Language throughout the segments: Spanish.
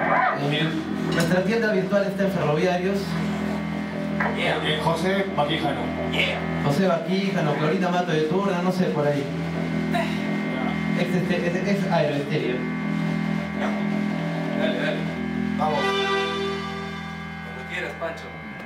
Nuestra tienda virtual está en Ferroviarios. José Baquijano. José Baquijano, Clorina Mato de Turna, no sé, por ahí. Es Aeroestéreo. Dale. Vamos. Cuando quieras, Pancho.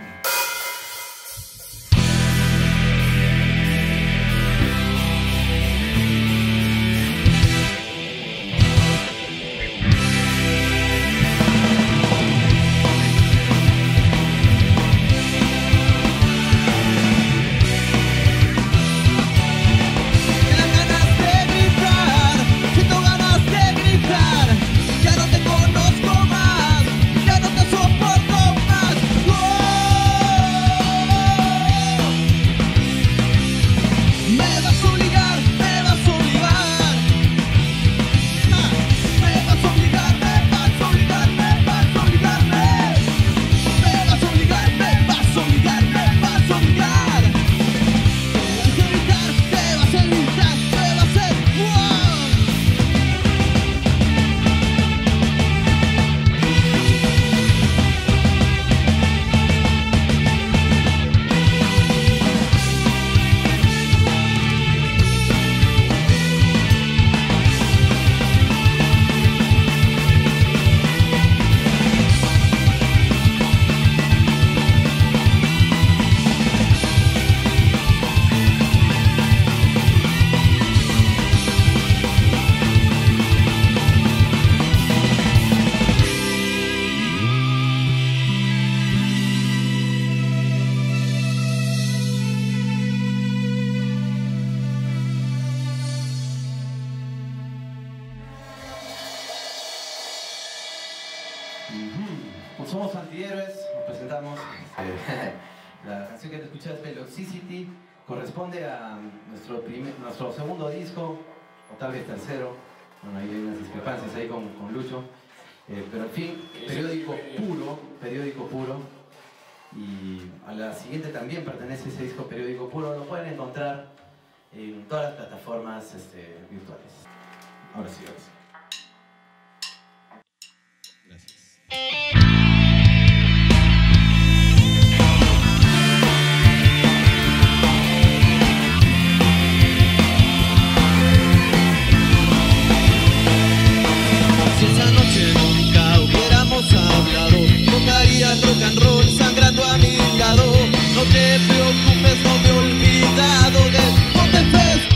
Pues somos antihéroes, nos presentamos. La canción que te escuchas es Velocity, corresponde a nuestro segundo disco, o tal vez tercero. Bueno, ahí hay unas discrepancias ahí con Lucho. Pero en fin, periódico puro. Y a la siguiente también pertenece ese disco Periódico Puro. Lo pueden encontrar en todas las plataformas virtuales. Ahora sí. Si esa noche nunca hubiéramos hablado, tocaría rock and roll sangrando a mi lado. No te preocupes, no me he olvidado de Montefest.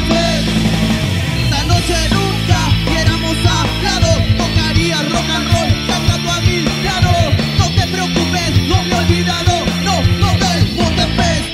Esa noche nunca hubiéramos hablado, tocaría rock and roll sangrando a mi lado. No te preocupes, no me he olvidado, no del Montefest.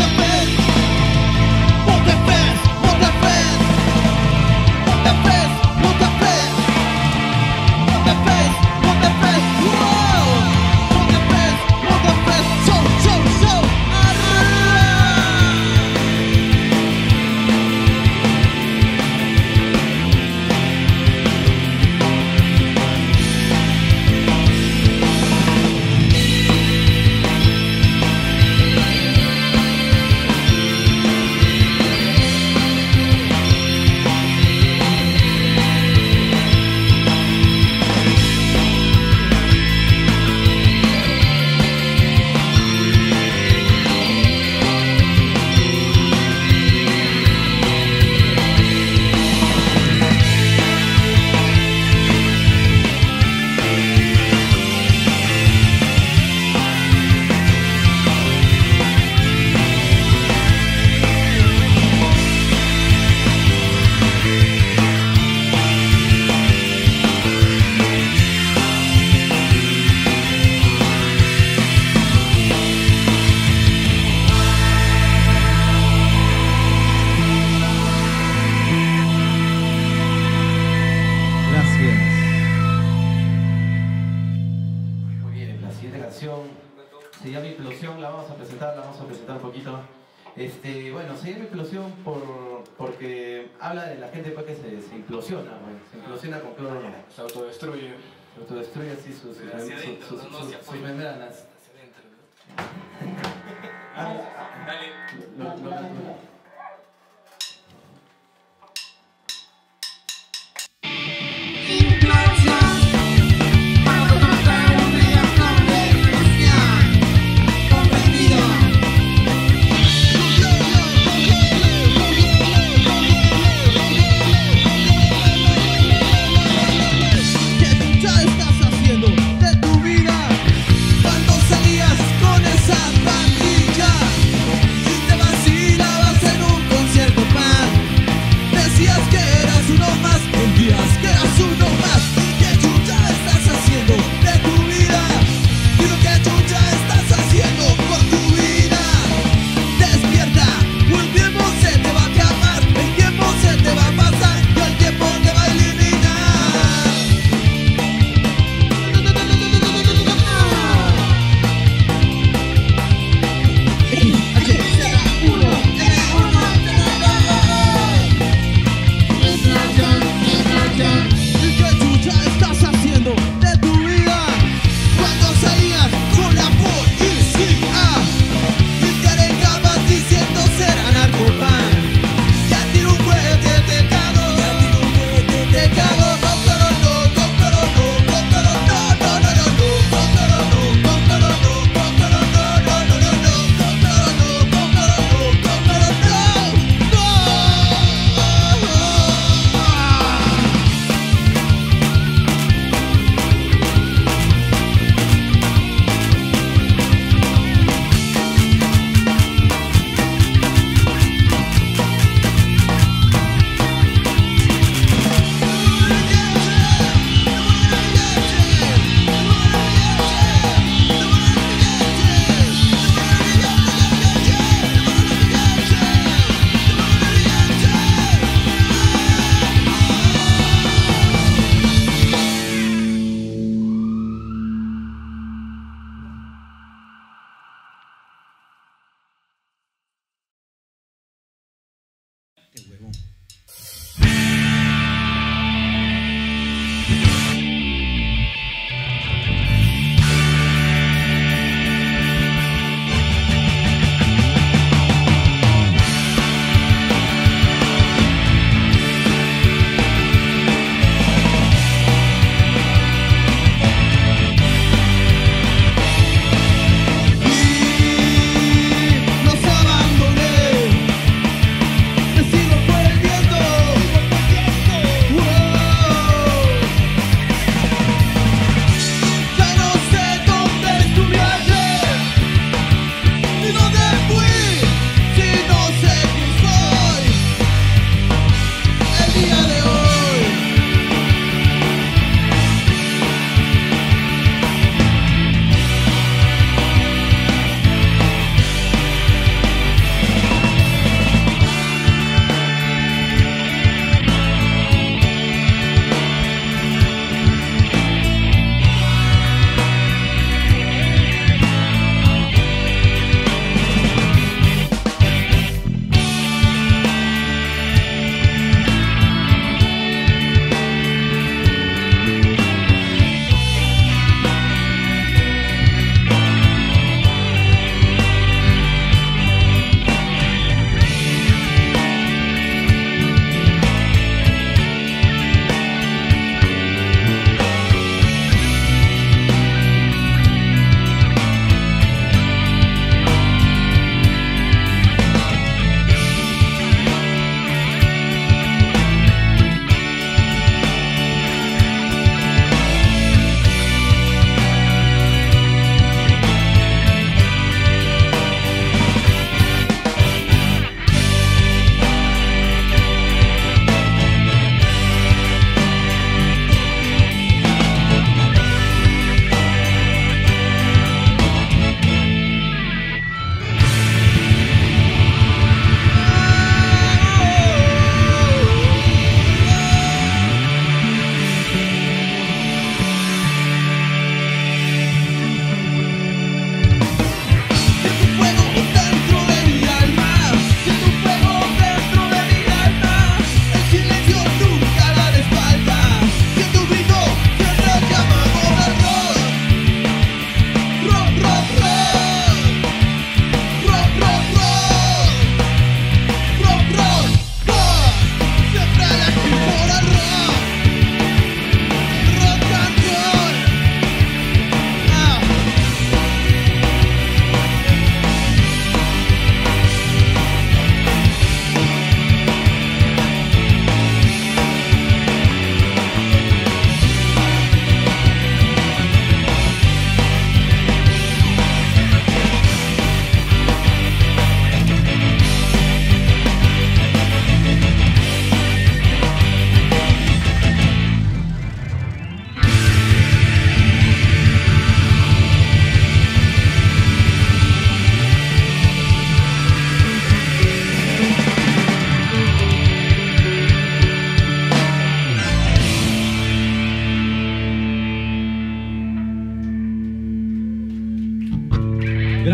Se llama Implosión, la vamos a presentar un poquito. Bueno, se llama Implosión porque habla de la gente pues, que se implosiona, bueno, se implosiona con cloro. Se autodestruye. Se autodestruye así sus membranas. Dale. Implosión.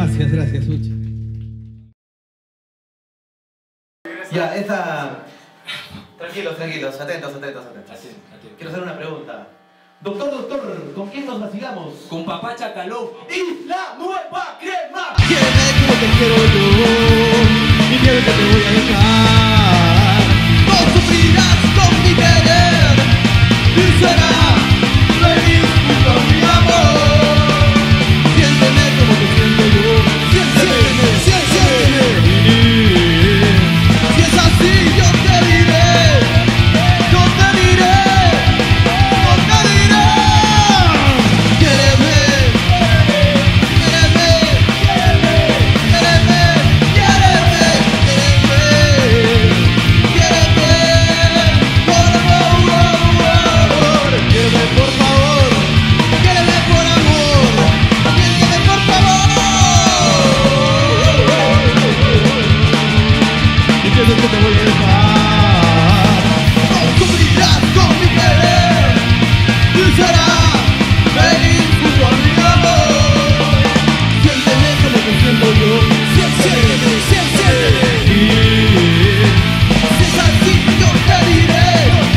Gracias, Uchi. Ya, esta... Tranquilos, atentos. Quiero hacer una pregunta. Doctor, ¿con quién nos vacilamos? Con papá Chacalón. ¡Y la nueva crema! Quiéreme como te quiero yo, y quiero que te voy a dejar. No sufrirás con mi querer, y será feliz junto a mi amor. Siénteme como te siento yo, siénteme. Si es así yo te diré. Que te voy a dejar. No sufrirás con mi querer, y serás feliz junto a mi amor. Siénteme como te siento yo, siénteme. Si es así yo te diré.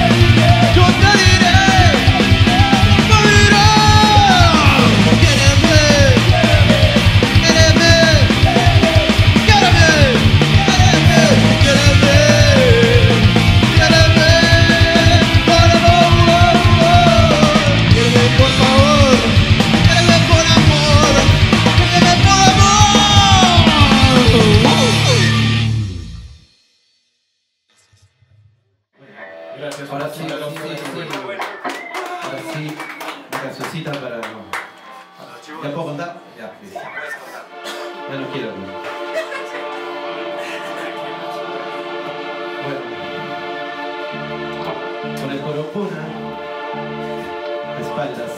Gracias. Ahora sí, una cancioncita para... ¿Ya puedo contar? Ya, sí. Ya no quiero. Bueno, con el Corocuna, de espaldas.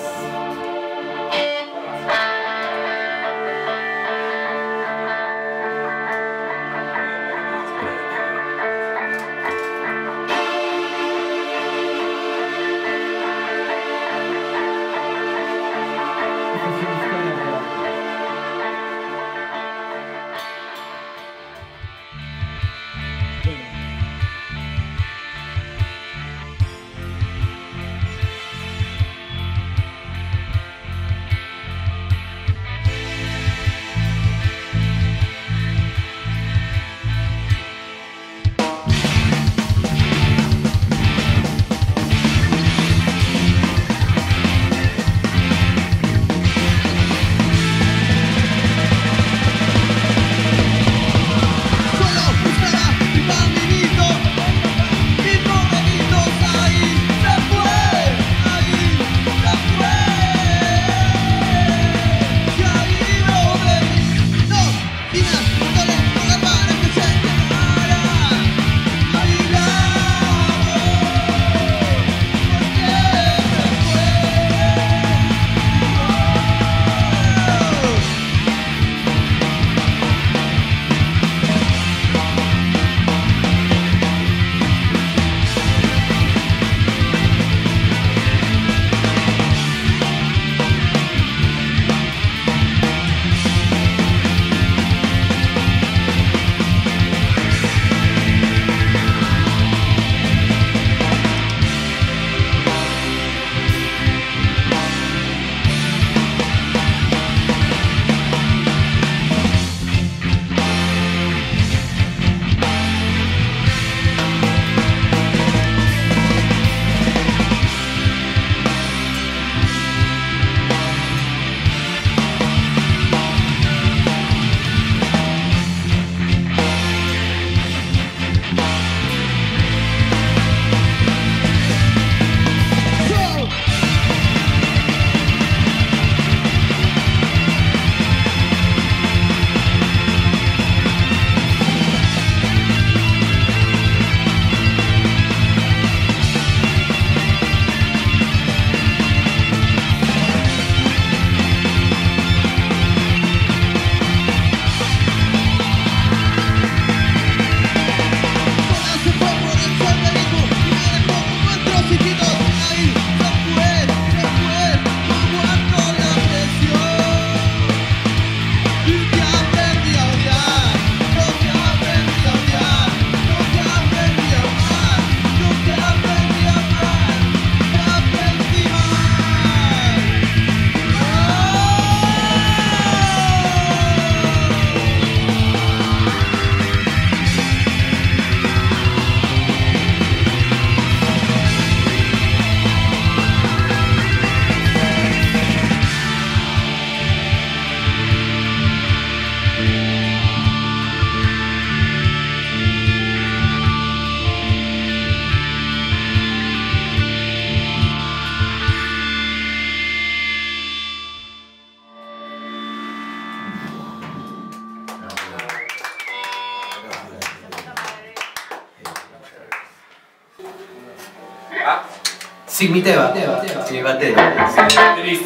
Sigmiteva. Sigmiteva. Listo.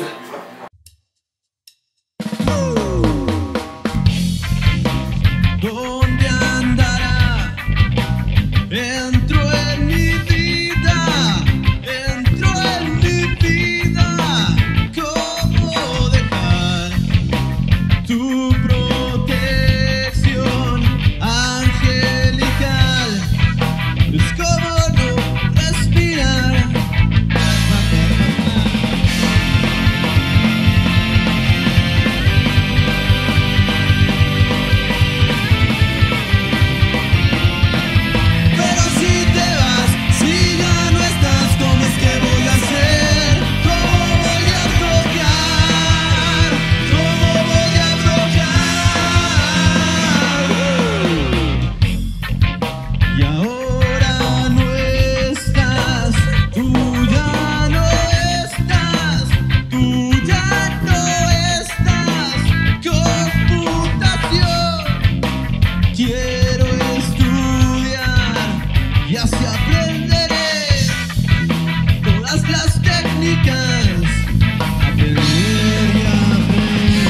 ¿Dónde andará? Entró en mi vida, entró en mi vida. ¿Cómo dejar tu protección angelical? Es como no respirar. Pero si te vas, si ya no estás, ¿cómo es que voy a hacer? ¿Cómo voy a tocar? ¿Cómo voy a tocar? Y ahora no estás, tú ya no estás, tú ya no estás. Computación, quiero estudiar y así aprenderé todas las técnicas. Aprender y aprender.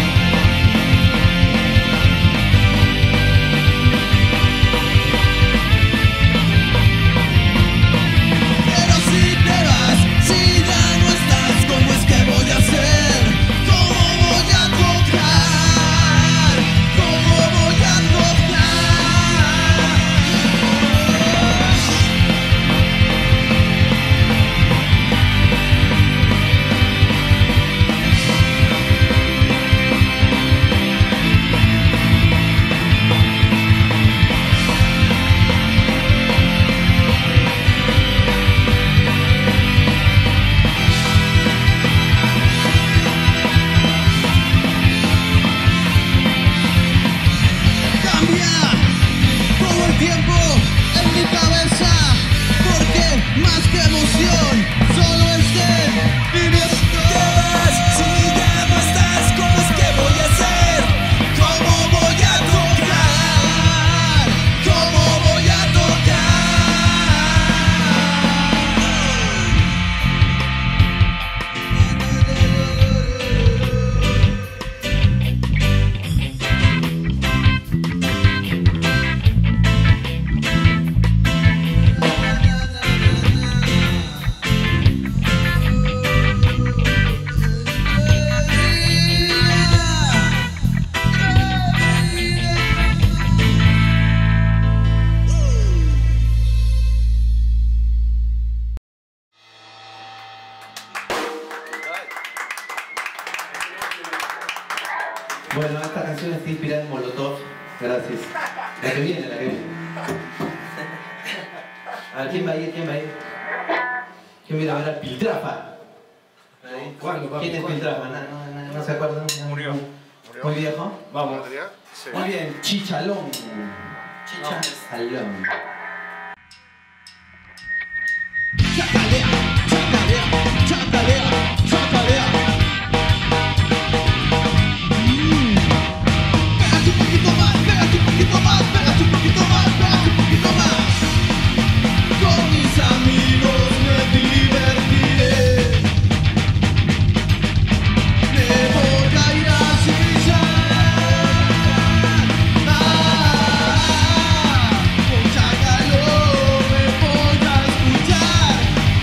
Pero si te vas, si ya no estás, ¿cómo es que voy a hacer? ¿Cómo voy a tocar? ¿Cómo voy a tocar? Cambia todo el tiempo en mi cabeza, porque más que emoción solo es él y mi estás. Si ya no estás, ¿cómo es que voy a hacer? ¿Cómo voy a tocar? ¿Cómo voy a Bueno, esta canción está inspirada en Molotov. Gracias. La que viene, la que viene. A ver, ¿quién va a ir? ¿Quién va a ir? ¿Quién viene a ver al Piltrafa? Ahí. ¿Cuándo, papi? ¿Quién es ¿Cuándo? Piltrafa? ¿No se acuerdan? Murió. ¿Muy viejo? Vamos. Sí. Muy bien, Chichalón. Chichalón. Chacalea, chacalea, chacalea, chacalea. Pégate un poquito más, pégate un poquito más, pégate un poquito más, pégate un poquito más. Con mis amigos me divertiré. Me voy a ir a chillar. Con Chacalón me voy a escuchar.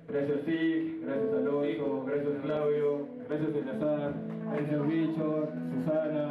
Gracias Sig, gracias Alonso, gracias Claudio, gracias Eleazar, gracias Richard, Susana,